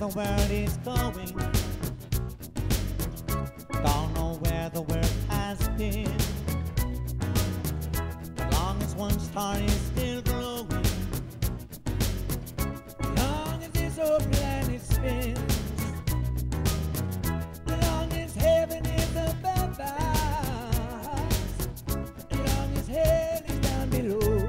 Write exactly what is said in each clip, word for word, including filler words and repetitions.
the world is going. Don't know where the world has been. As long as one star is still glowing, as long as this old planet spins, as long as heaven is above us, as long as hell is down below,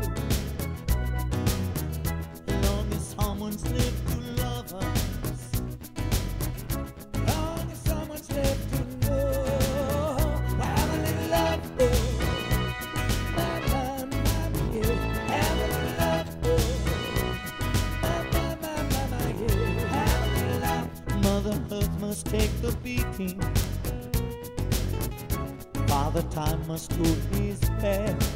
as long as someone's left to love us, as long as someone's left to know, have a little love, oh, my, my, my, yeah, have a little love, oh, my, my, my, my, my, yeah, have a little love. Mother Earth must take the beating, Father Time must do his best,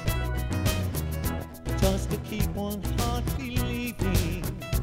just to keep one heart believing,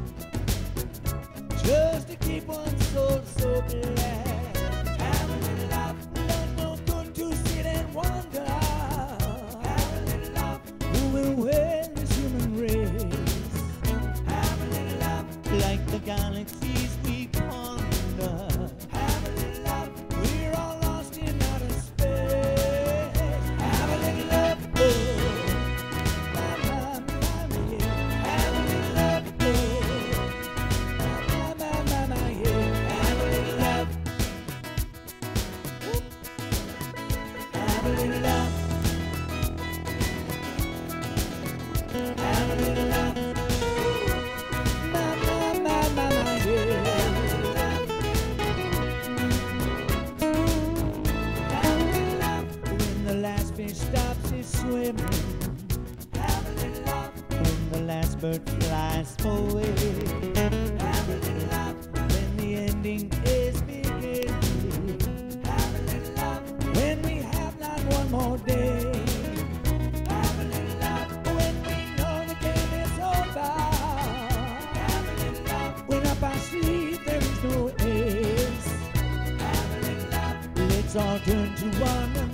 just to keep one soul so glad. Have a little love, not no good to sit and wonder. Have a little love, who will win this human race? Have a little love, like the galaxies we ponder. Have a little love, we're all lost in outer space. Have a little love, oh, my, my, my, yeah. Have a little love, oh, my, my, my, my, yeah. Have a little love. Whoop. Have a little love. Have a little love. My, my, my, my, my, yeah. Have a little love. When the last fish stops his swimming, have a little love. When the last bird flies away, have a little love. When the ending is beginning, have a little love. When we have not one more day, have a little love. When we know the game is over, have a little love. When up our sleep there is no ace, have a little love. Let's all turn to one another.